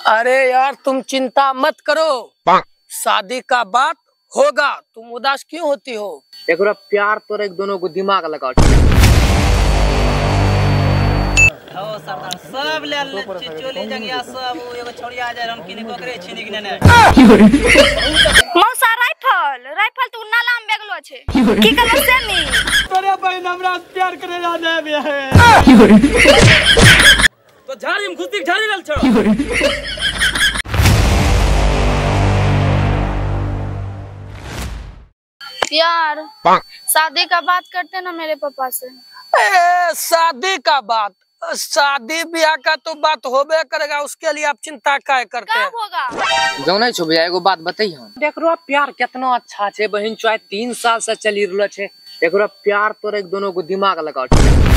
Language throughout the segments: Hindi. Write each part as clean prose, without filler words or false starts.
अरे यार तुम चिंता मत करो, शादी का बात होगा। तुम उदास क्यों होती हो? एक प्यार तो एक दोनों को दिमाग लगाओ। सरदार सब ले चिचोली जंगिया सब एगो छोड़िया जाय हम किने पकड़े छिनी कि ने मौसा राइफल तू नाला में बेगलो छे की कहले से नी तोरे बहन हमरा प्यार करे ना दे है तो झाड़ी में घुसी झाड़ी रहल छ। यार शादी का बात करते ना मेरे पापा से। शादी का बात, शादी ब्याह का तो बात होबे करेगा, उसके लिए आप चिंता क्या करते हैं? कब होगा? जाने छो भैया एगो बात बताइए। देख रो प्यार कितना अच्छा छे बहन, चाहे 3 साल से चली रहल छे। एकरो प्यार तो एक दोनों को दिमाग लगाओ।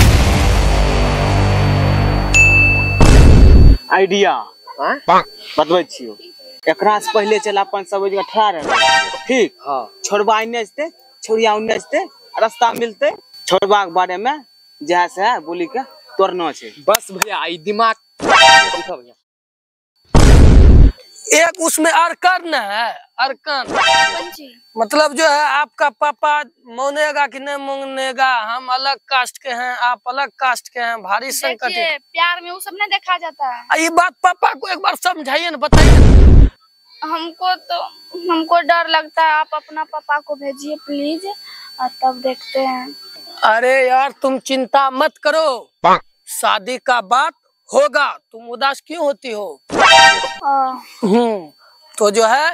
आइडिया बतबै छियो। एकरा से पहले चला अपन सब जगह ठहरा रहे, ठीक? हां छोड़बा इने से छोड़िया उन्ने से रास्ता मिलते, छोड़बा के बारे में जहाँ से बोली के तोड़ना छे। बस भैया आई दिमाग भैया। एक उसमें अरकन है, अरकन मतलब जो है आपका पापा मानेगा कि नहीं मानेगा। हम अलग कास्ट के हैं, आप अलग कास्ट के हैं, भारी संकट है। प्यार में वो सब नहीं देखा जाता है। ये बात पापा को एक बार समझाइए ना, बताइए। हमको डर लगता है, आप अपना पापा को भेजिए प्लीज, और तब देखते हैं। अरे यार तुम चिंता मत करो, शादी का बात होगा। तुम उदास क्यों होती हो? तो जो है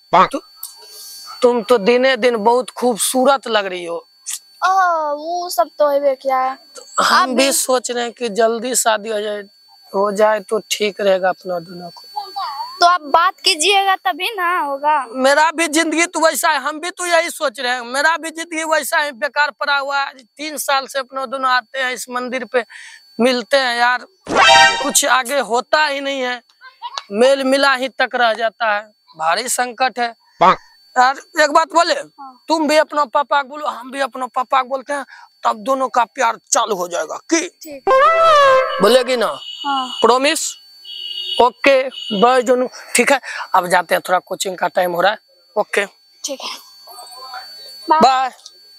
तुम तो दिने दिन बहुत खूबसूरत लग रही हो। वो सब तो है क्या है। हम भी सोच रहे हैं कि जल्दी शादी हो जाए तो ठीक रहेगा अपना दोनों को। तो आप बात कीजिएगा तभी ना होगा। मेरा भी जिंदगी तो वैसा है, हम भी तो यही सोच रहे हैं। मेरा भी जिंदगी वैसा है, बेकार पड़ा हुआ है। 3 साल से अपना दोनों आते हैं इस मंदिर पे, मिलते हैं यार, कुछ आगे होता ही नहीं है, मेल मिला ही तक रह जाता है। भारी संकट है यार। एक बात बोले, तुम भी अपना पापा को बोलो, हम भी अपना पापा को बोलते हैं, तब दोनों का प्यार चालू हो जाएगा। की बोलेगी ना? प्रॉमिस? ओके बाय जोनू, ठीक है। अब जाते हैं, थोड़ा कोचिंग का टाइम हो रहा है। ओके ठीक है, बाय।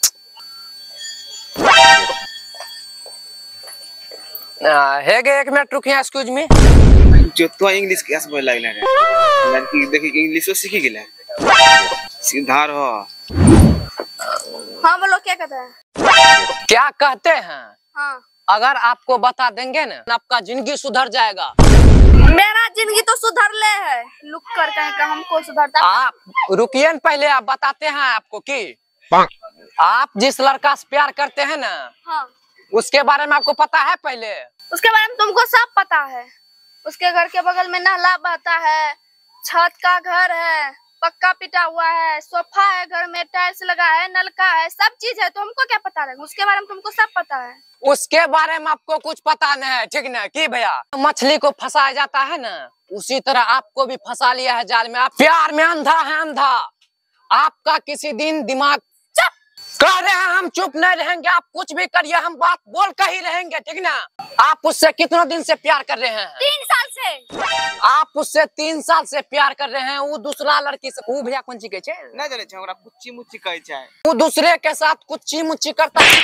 है गे 1 मिनट रुकिए, एक्सक्यूज मी। जो तो इंग्लिश क्लास बोल लागले रे, लड़की देखि इंग्लिशो सीखी गेले, सीधा रहो। हाँ बोलो, क्या कहते हैं? क्या कहते हैं? हाँ। अगर आपको बता देंगे ना, आपका जिंदगी सुधर जाएगा। मेरा जिंदगी तो सुधर ले है, लुक कर कहीं का हमको सुधरता। आप रुकिए न, पहले आप बताते हैं आपको कि आप जिस लड़का से प्यार करते हैं ना, हाँ, उसके बारे में आपको पता है? पहले उसके बारे में तुमको सब पता है। उसके घर के बगल में नहला बहता है, छत का घर है, पक्का पिटा हुआ है, सोफा है, घर में टाइल्स लगा है, नलका है, सब चीज है। तो हमको क्या पता रहेगा? उसके बारे में तुमको सब पता है। उसके बारे में आपको कुछ पता नहीं है, ठीक ना? कि भैया मछली को फंसाया जाता है ना, उसी तरह आपको भी फंसा लिया है जाल में। आप प्यार में अंधा है, अंधा। आपका किसी दिन दिमाग कह रहे हैं, हम चुप नहीं रहेंगे। आप कुछ भी करिए, हम बात बोल कर ही रहेंगे, ठीक ना? आप उससे कितने दिन से प्यार कर रहे हैं? 3 साल से। आप उससे 3 साल से प्यार कर रहे हैं। वो दूसरा लड़की से, वो भैया कौन ची कहे छे? नहीं जाने छे, ओकरा कुच्ची मुच्ची कहे छे। वो दूसरे के साथ कुच्ची मुच्ची करता है।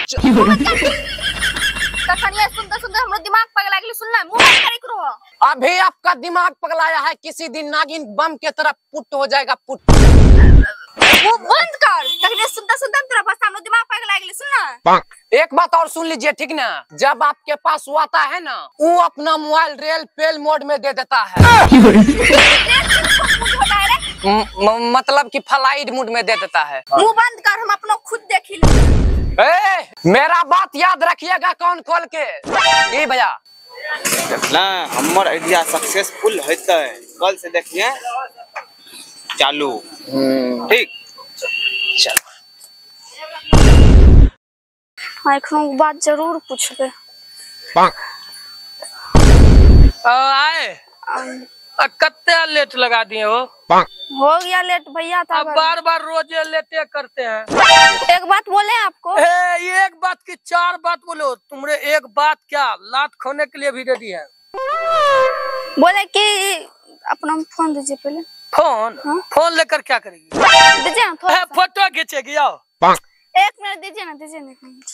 तखनिया सुनते सुनते हमरो दिमाग पगला गेल। सुनला मुंह बंद करे करो। अभी आपका दिमाग पगलाया है, किसी दिन नागिन बम के तरफ पुट हो जाएगा, पुट। वो बंद कर। तखनिया सुनते सुनते तेरा बस हमरो दिमाग पगला गेल। सुनना, एक बात और सुन लीजिए, ठीक ना? जब आपके पास वो आता है ना, वो अपना मोबाइल रेल पेल मोड में दे देता है। मतलब कि फ्लाइट मोड में दे देता है। मुंह बंद कर, हम अपना खुद देख ले। मेरा बात याद रखिएगा कान खोल के। ये भैया ना हमर आइडिया सक्सेसफुल होता है, कल से देखिए चालू। ठीक चल, एक बात जरूर पूछबे। आए कत्ते लेट लगा दिए हो? हो गया लेट भैया था। अब बार बार रोजे लेटे करते हैं। एक बात बोले आपको। एक बात की 4 बात बोलो। तुमरे एक बात क्या लात खोने के लिए भी रेडी है? बोले कि अपना फोन दीजिए पहले। फोन? हाँ? फोन लेकर क्या करेगी? दीजिए ना थोड़ा सा। फोटो खींचेगी? आओ 1 मिनट दीजिए ना, दीजिए ना 1 मिनट।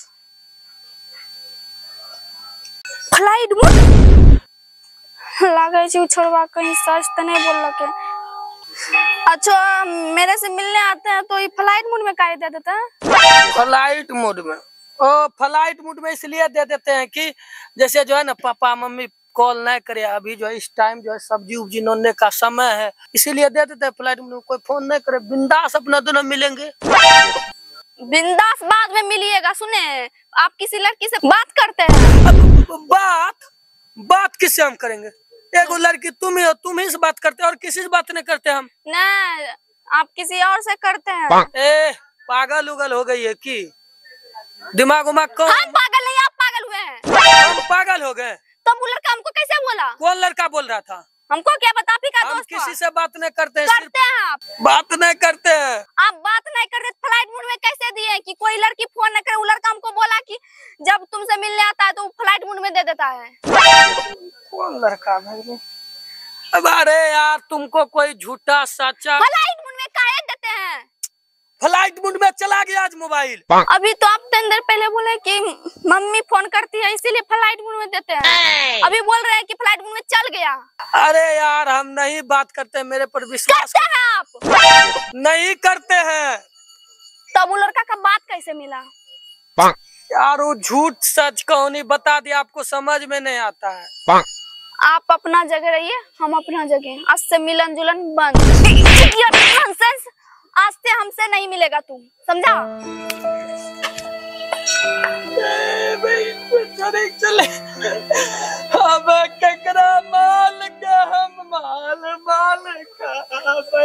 फ्लाइट मोड लागे छी छोड़वा, कहीं सच तो नहीं बोल रखे। अच्छा मेरे से मिलने आते हैं तो ये फ्लाइट मोड में काहे दे देते हैं? फ्लाइट मोड में? ओ फ्लाइट मोड में इसलिए दे देते हैं कि जैसे जो है ना पापा मम्मी कॉल नहीं करे, अभी जो है इस टाइम जो है सब्जी उब्जी नोने का समय है, इसीलिए दे देते हैं फ्लाइट मोड में। कोई फोन नहीं करे, बिंदास अपना दोनों मिलेंगे। बिंदास बाद में मिलिएगा। सुने आप किसी लड़की से बात करते हैं? बात किससे हम करेंगे? एगो लड़की तुम ही हो, तुम ही से बात करते हैं और किसी से बात नहीं करते हम। नहीं आप किसी और से करते हैं। ए पागल उगल हो गई है कि दिमाग उमाग कौन? हम पागल नहीं, आप पागल हुए हैं। हम पागल हो गए? तो वो लड़का हमको कैसे बोला? कौन लड़का बोल रहा था? हमको क्या पता, आप ही का हम दोस्त किसी था। से बात नहीं करते हैं। करते हैं आप। बात नहीं करते हैं। आप बात नहीं करते फ्लाइट मोड में कैसे दिए कि कोई लड़की फोन न करे? वो लड़का हमको बोला कि जब तुमसे मिलने आता है तो फ्लाइट मोड में दे देता है। कौन लड़का भाई? अब अरे यार तुमको कोई झूठा सच्चा फ्लाइट मोड में काहे देते हैं? फ्लाइट मोड में चला गया आज मोबाइल। अभी तो आप देर पहले बोले कि मम्मी फोन करती है इसीलिए फ्लाइट मोड में देते हैं, अभी बोल रहे हैं कि फ्लाइट मोड में चल गया। अरे यार हम नहीं बात करते, मेरे पर विश्वास करते हैं आप? नहीं करते हैं। तब वो लड़का का बात कैसे मिला? यार वो झूठ सच कहानी बता दिया, आपको समझ में नहीं आता है। आप अपना जगह रहिए, हम अपना जगह। आज से मिलन जुलन बंद। आज से हमसे नहीं मिलेगा तू, समझा? चले अब ककरा माल का हम माल का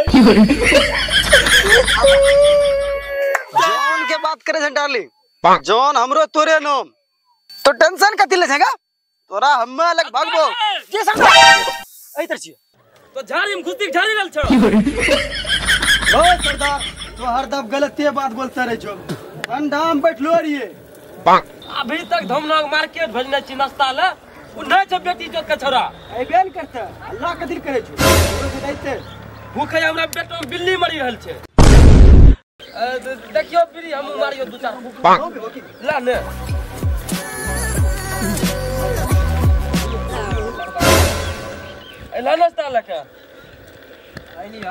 जॉन के बात करे छे डार्लिंग। जॉन हमरो तोरे नाम तो टेंशन कथि ले छेगा? तोरा हम्मे अलग भागबो जे सरदार इधर छिए तो झाड़ी में घुसती झाड़ी रहल छ। ओ सरदार तो हरदम गलतिये बात बोलते रह छो। ठंडा में बैठलो रहिए। अभी तक हम लोग मार्केट भेजने छी नाश्ता ले, उ नहीं छ बेटी जोत के छोरा अइबे न करते। अल्लाह कथि करे छो? तोरे बुझाइते भूखे हमरा पेट में बिल्ली मरी रहल छे। देखियो बिल्ली हम मारियो दू चार ला ने। एला नाश्ता लेके आइलिया।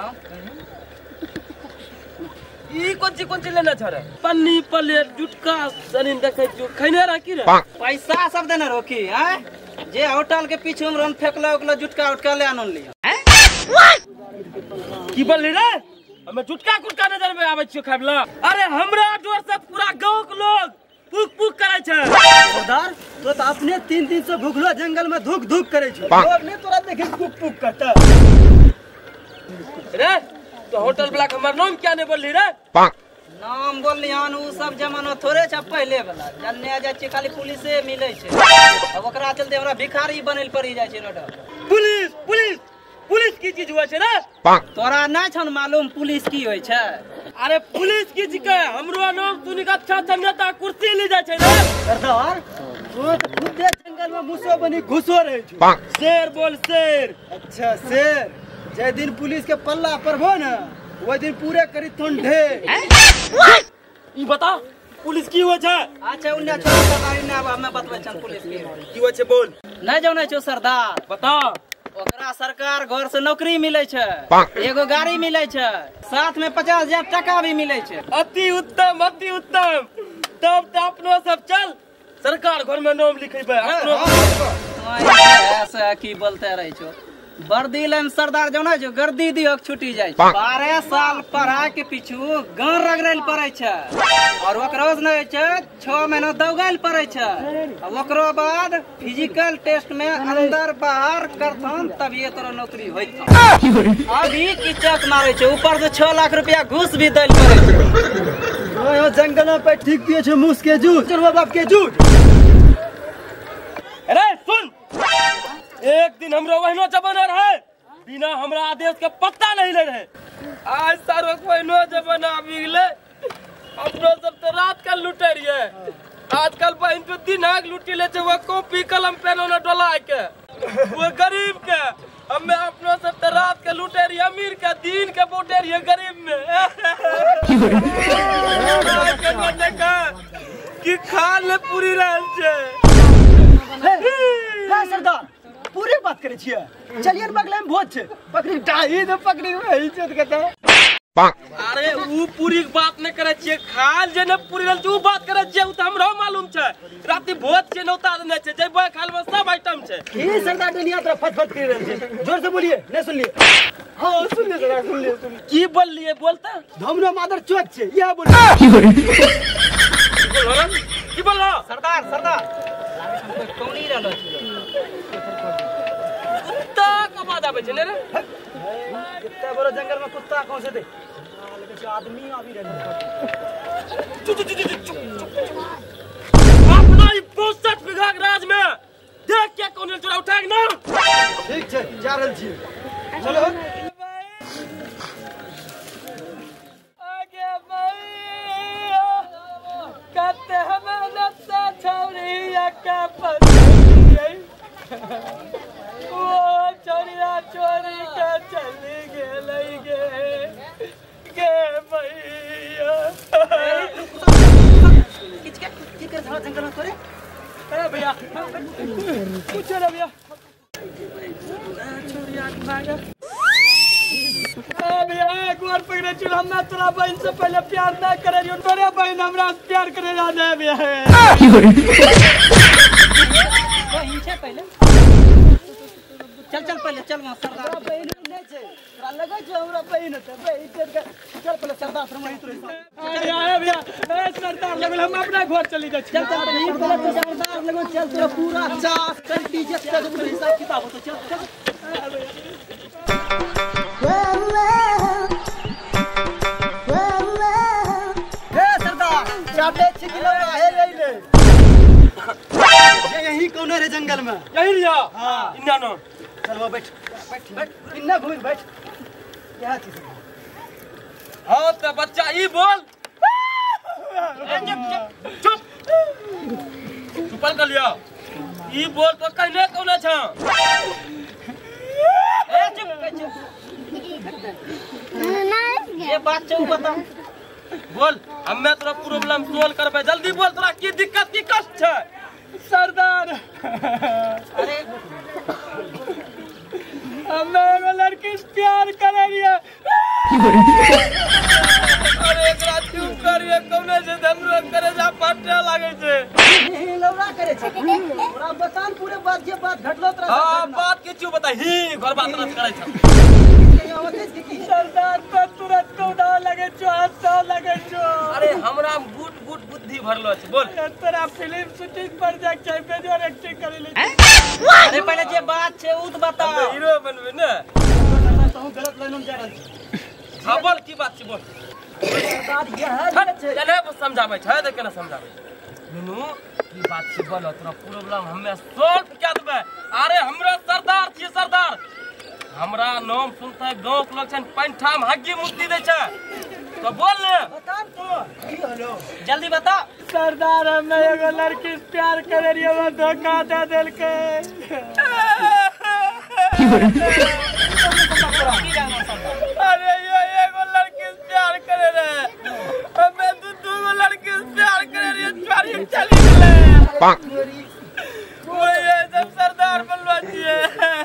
ई कौन ची लेना छ रे? पन्नी प्लेट जुटका सनिन देखे जो खैने रह की रे? पैसा सब देना रोकी हैं? जे होटल के पीछे में रन फेकला ओकला जुटका उटका ले आनन लिया। की बोलली रे? हमें जुटका कुटका नजर में आवे छियो खाबला। अरे हमरा डोर से पूरा गांव के लोग पुक पुक करे छे। सरदार तो अपने 3 दिन से भूखलो जंगल में धुक धुक करे छो। लोग ने तोरा देखे पुक पुक करता रे। तो होटल वाला के हमर नाम क्या नहीं बोलली रे? नाम बोलियान उ सब जमाना थोड़े छ पहले वाला। जन्ने जाय छै खाली पुलिसे मिलै छै। अब ओकरा चलते हमरा भिखारी बनल पड़ी जाय छै रोड। पुलिस पुलिस पुलिस की चीज हुआ छे रे? तोरा नै छन मालूम पुलिस की होय छै? अरे पुलिस की चीज के हमरो नाम सुनि के अच्छा नेता कुर्सी ले जाय छै रे। सरदार तो खुद जंगल में मुसो बनी घुसो रहे छै। शेर बोल शेर। अच्छा शेर जे दिन पुलिस के पल्ला पड़बो न वो दिन पूरे करी ठंडे। ई बता पुलिस की होय छै? अच्छा उन्ने छोड़ सरदार ने अब हमें बतबै छन पुलिस की होय छै बोल। नै जानै छौ सरदार? बता। ओकरा सरकार घर से नौकरी मिले छै, एगो गाड़ी मिले छै, साथ में 50,000 टका भी मिले छै। अति उत्तम अति उत्तम। तब तो अपनो सब चल सरकार घर में नाम लिखेबे। ऐसा की बोलते रहे छो? वर्दी लाइन सरदार जाने छो गर्दी दियो छुटी जाय छै। 12 साल पढ़ाई के पीछू गांव रगड़ल पड़े छै और ओकरो नै छै 6 महीना दौगल पड़े छै। ओकरो बाद फिजिकल टेस्ट में अंदर बाहर करथन तभिए तोरा नौकरी होइत। अभी किचक मारे छै, ऊपर से 6 लाख रुपया घूस भी दैल पड़े छै। ओयो जंगल पे ठीक दिए छै मूस के जूठ चलवा बाप के जूठ। अरे सुन, एक दिन हमरो वहनो जमाना रहे बिना हमरा आदेश के पत्ता नहीं ले रहे। आज सारो वहनो जमाना आबि गेले। अपनो सब तो रात का लूटे रहिए, आजकल बहन तो दिन आग लूटी ले छै। वो कॉपी कलम पेन न डोला के वो गरीब के हमें अपनो सब तो रात अमीर का दिन के बोटे रहिए गरीब में देखा कि खाल में पूरी रहल छे सरदार पूरी बात करे छिए चलिए बगले में भोज छे पकड़ी डाही तो पकड़ी में इज्जत कहता अरे ऊ पूरी बात न करे छिए खाल जे न पूरी रहल छे ऊ बात करे छिए ऊ त हमरो मालूम छे राती भोज छे नौता न छे जइबो खाल में सब आइटम छे ये सरदार दुनिया तरफ फट कर रहे छे जोर से बोलिए नहीं सुन लिए हां सुन लिए सरदार सुन लिए की बोललिए बोलता धमनो मादर चोट छे यह बोल की बोल रहा सरदार सरदार कौनी रहलो कुत्ता का बात आवे छे ने रे कितना बड़ा जंगल में कुत्ता कौन से थे आदमी अभी अपना 65 बीघा के राज में देख के कौन चोरा उठा के ना ठीक है जा रहल छी चलो आगे भाई कहते हमें नत्ता छौरिया का पसंद वो चोरिया चोरी के चली गेलै गे भैया की कर था जंगल में तोरे ए भैया कुछ रे भैया चोरिया भागा ए भैया एक बार पकड़े चल हम तोरा बहन से पहले प्यार ना करे जो तोरे बहन हमरा से प्यार करे ना दे भैया वहीं छे पहले चल चल पहले चल वहां सरदार बहन नहीं छे तोरा लगे छे हमरा बहन है बहन चल पहले सरदार से वहीं तोरे अरे भैया ए सरदार लगल हम अपना घर चली जाय चल चल पहले सरदार लगो चल तोरा पूरा चास चल डीजे का जो हिसाब किताब हो तो चल चल ए सरदार चाटे छिकिलो आहे ले ये यही कौन रे जंगल में यही लिया हां इन्ना नो चल वो बैठ बैठ बैठ इन्ना घूम बैठ क्या चीज हां तो बच्चा ई बोल चुप चुप कर लिया ई बोल तो कहने कौन छ ए चुप ये बात चौ बता बोल हमें तोरा प्रॉब्लम सोल्व करबे जल्दी बोल तोरा की दिक्कत की कष्ट छै सरदार अरे हमें एगो लड़की से प्यार करे रिए अरे एकरा चुप करिए कौने से हमरो करे जा पाटे लागे छै लौरा करे छै तोरा बतान पूरे बात जे बात घटलो तोरा हां बात के क्यों बता ही घर बात रस करे छै सरदार तो तुरंत कौड़ा लगे छो हंसो लगे छो अरे हमरा बूट बूट बुद्धि भरलो छै बोल तोरा फिल्म शूटिंग पर जाके छै बेजोर एक्टिंग करे ले अरे पहले जे बात छै उ त बता हीरो बनबे ने तू गलत लाइन में जा रहल छी हां बोल की बात छै बोल सरदार ये है चले समझाबै छै त केना समझाबै मीनू की बात छै बोल तोरा प्रॉब्लम हमें सॉल्व क्या देबे अरे हमरा सरदार छी सरदार हमरा नाम सुनते गांव के लोग छन पैंठाम हग्गी मुक्ति दे छै तो बोल ने बता तो की हलो जल्दी बता सरदार हमें एगो लड़की से प्यार करे रिए वो धोखा दे देल के अरे ये एगो लड़की से प्यार करे रे हमें दू गो लड़की से प्यार करे रिए चोरी चली गेले वो ये जब सरदार बनवा छिए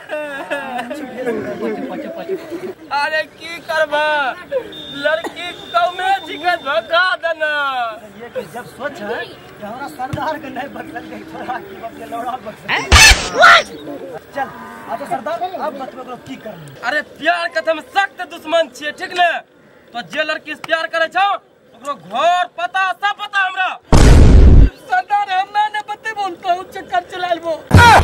अरे की करबा लड़की कौमे जिके धोखा देना ये कि जब सोच है कि हमरा सरदार के नहीं बदल गई थोड़ा की बात के लौड़ा बदल चल अब सरदार अब बतबो की करनी अरे प्यार के हम सख्त दुश्मन छिए ठीक ने तो जे लड़की से प्यार करे छौ ओकरो घर पता सब पता हमरा सरदार हमें ने बते बोल बहुत चक्कर चलालबो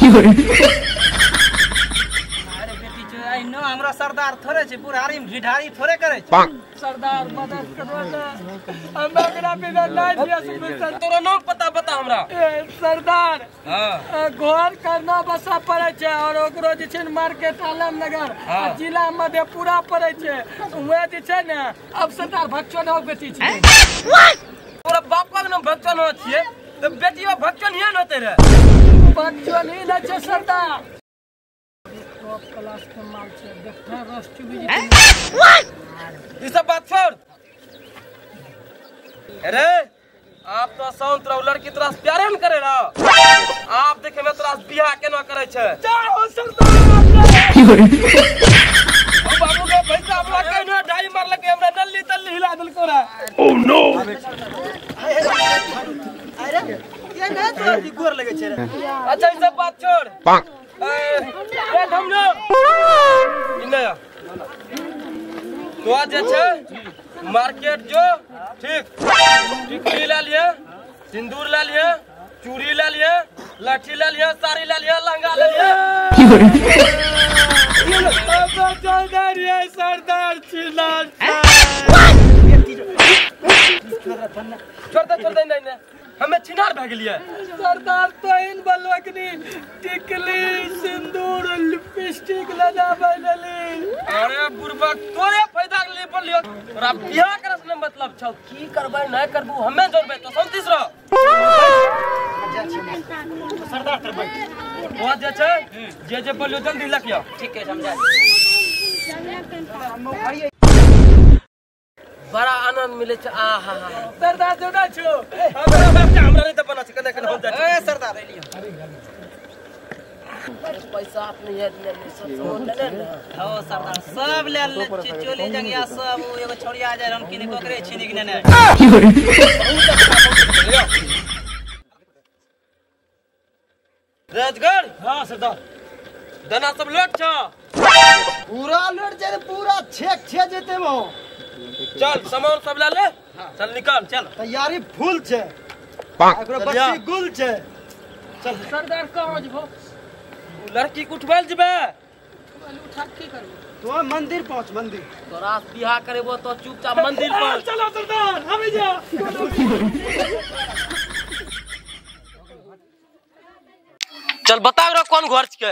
अरे बेटी जो आई नो हमरा सरदार थोड़े छै बुढ़ारी में ढिढारी थोड़े करे छै सरदार मदद करो ना हम एकरा बिना नहीं जिया सकबे तोरा नाम पता बता हमरा सरदार हां घर करना बसा पड़े छै और ओकरो जे छै मार्केट आलमनगर जिला मधेपुरा पड़े छै उहे जे छै ने अब सरदार भक्चन हो बेटी छै तोरा बापा के नाम भक्चन हो छिए तो बेटिया भक्चन ही न होते रे भक्चन ही न छै सरदार टॉप क्लास के माल छे देखते हैं राष्ट्रीय ये सब बात छोड़। अरे आप तो शांत रहो, लड़की तोरा से प्यारे न करे ना। आप देखे में तोरा से बियाह केना करे छे। जाओ सरदार बाबू के पैसा हमरा के न ढाई मार लगे, हमरा नल्ली तल्ली हिला देल कोरा। ओह नो अरे ये ना तो गोर लगे छे। अच्छा ये सब बात छोड़। ए धमनो इने तो आज छे मार्केट जो ठीक टिकली ले लिए, सिंदूर ले लिए, चूड़ी ले लिए, लाठी ले लिए, साड़ी ले लिए, लहंगा ले लिए। सरदार ये सरदार चिल्ला छोड़ दे नहीं हमें छिनार भाग लिया। सरदार तो इन बलवकनी टिकली सिंदूर लिपस्टिक लगावे लेली। अरे बुरबक तोरे फायदा के लिए बोलियो, तोरा बियाह करस ने मतलब छौ। की करबै नहीं करबू हमें जोरबे तो संतिस रह। सरदार तर बैठ वो जे बोलियो जल्दी लखियो। ठीक है समझा। बड़ा आनंद मिले छ। आहा सरदार जोड़ा छो हमरा बच्चा हमरा नहीं त बना छ कने कने हो जाए। ए सरदार एलियो पैसा अपने याद ले सब ले ले। हो सरदार सब ले ले चोली जंगिया सब एगो छोड़िया जाय हम किने कोकरे छिनी किने ने। राजगढ़ हां सरदार दाना सब लोट छ। पूरा लड़ जाए पूरा छेक छे जेते मो। चल सामान सब ले ले। चल निकाल चल। तैयारी फुल छे। एकरो बच्ची गुल छे। सरदार कहां जबो लड़की के उठबैल जबे। उठा की करबो तो मंदिर पहुंच मंदिर। तोरा से बियाह करेबो तो चुपचाप मंदिर पर चलो सरदार हम जा। चल बताओ रे कौन घर के।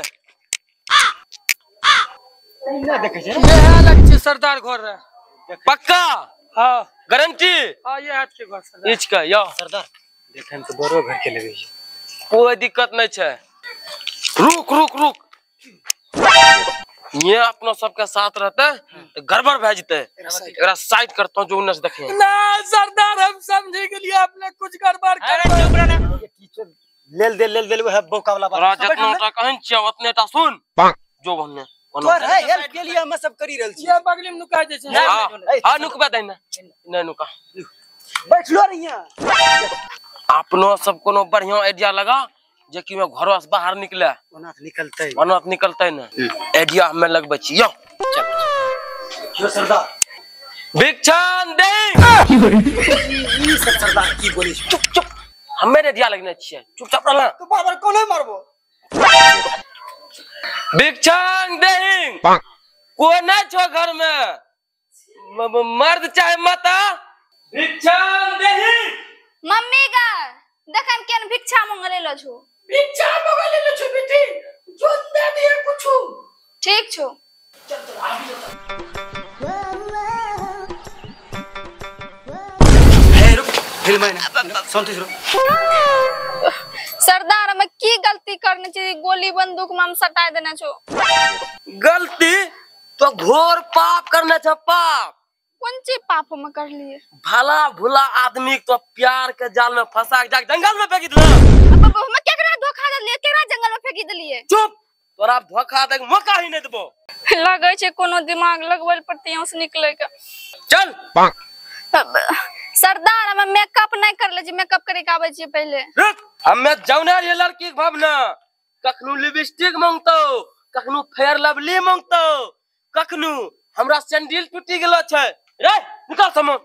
ना देखे छे ये है लक्ष्य सरदार घर रे। पक्का हाँ गारंटी। हाँ ये हाथ के घर सरदार। इच का यो सरदार देखे तो बड़ो घर के लगे छे। कोई दिक्कत नहीं छे। रुक रुक रुक ये अपना सबके साथ रहते तो गड़बड़ भे जते। एकरा साइड करतो जो उन्नस देखे। ना सरदार हम समझे के लिए आपने कुछ गड़बड़ कर। लेल दे वह बोका वाला तोरा जितना टा कहन छियो उतने टा सुन जो भन्ने तोर है हेल्प के लिए हम सब करी रहल छी। ये बगली में नुका जे छे। हां नुकबा दे ना नहीं नुका बैठलो रहिया। अपनो सब कोनो बढ़िया आइडिया लगा जे कि मैं घरो से बाहर निकले ओना निकलते ना आइडिया हमें लगबै छी। यो चल क्यों सरदार भिक्षान दे। ई सब सरदार की बोली चुप चुप हमें आइडिया लगने छिए चुपचाप रहला। तो बाबर को नहीं मारबो। भिक्षान दे कोई नहीं छो घर में मर्द चाहे माता। भिक्षान दे मम्मी का देखन केन भिक्षा मंगले लो छु। भिक्षा मंगले लो छु बेटी जोन दे दिए कुछ। ठीक छु। हे रुक फिर मैंने संतोष रो। सरदार हमें की गलती करनी चाहिए गोली बंदूक में हम सटा देना छो। गलती तो घोर पाप करना छ। पाप कौन सी पाप में कर लिए। भला भुला आदमी तो प्यार के जाल में फंसा के जाके जंगल में फेंक दिला। अब हम केकरा धोखा दे लिए केकरा जंगल में फेंक दिलिए। चुप तोरा धोखा दे मौका ही नहीं देबो। लगे छे कोनो दिमाग लगवल पड़ती है उस निकले का। चल सरदार हमें मेकअप नहीं कर ले जी मेकअप करे के आवे छी पहले। रुक हमें जौना ये लड़की के भावना कखनु लिपस्टिक मांगतो कखनु फेयर लवली मांगतो कखनु हमरा सैंडल टूटी गेलो छै। रे निकाल सामान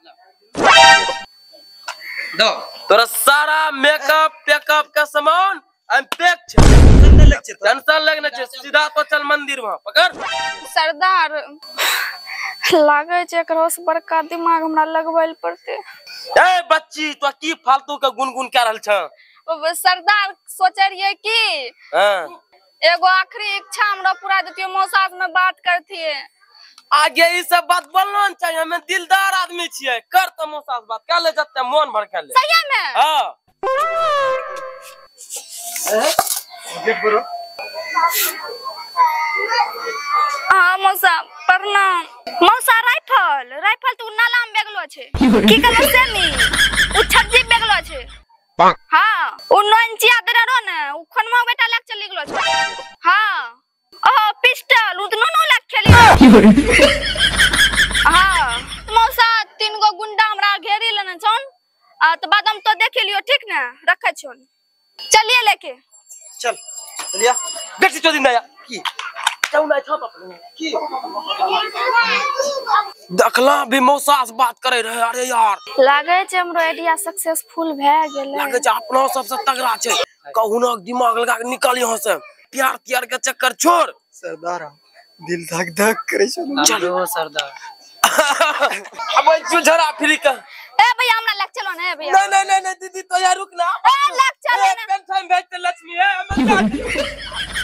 दो तोरा सारा मेकअप पेकअप का सामान अनपैक छै। टेंशन लगने छै सीधा तो चल मंदिर में पकड़। सरदार लागे छे एकरो से बड़का दिमाग हमरा लगवल पड़ते। ए बच्ची तो की फालतू के गुनगुन कर रहल छ। सरदार सोचे रहिए कि हां एगो आखिरी इच्छा हमरा पूरा देतियो मौसा से मैं बात करथिए। आगे ई सब बात बोलना चाहिए हमें दिलदार आदमी छिए कर त मौसा से बात कर ले जते मन भर कर ले। सही में हां गेट पर हाँ मौसा प्रणाम। मौसा राइफल तू नाला में बेगलो छे की कहलो से नी उ छज्जी बेगलो छे। हाँ उ 9 इंचिया दरो ने उ खनमा बेटा लेक चली गेलो छे। हाँ ओह पिस्टल उ तो नो लेक खेली। हाँ मौसा 3 गो गुंडा हमरा घेरी लेने छन तो बाद हम तो देख लियो ठीक ना रखे छन। चलिए लेके चल लिया बेटी तो दिन आया की जाऊ ना था की देखला भी मौसा से बात करे रहे। अरे यार लागे छे हमरो आइडिया सक्सेसफुल भ गेले। लागे छे अपना सबसे तगड़ा छे कहू ना दिमाग लगा के निकल यहां से। प्यार के चक्कर छोड़ सरदार दिल धक धक करे छे। चलो सरदार अब झरा फ्री का ए भैया हमरा लेके चलो ना भैया। नहीं दीदी तो यार रुक ना। ए लेके चलो ना। पेंशन भेज लक्ष्मी है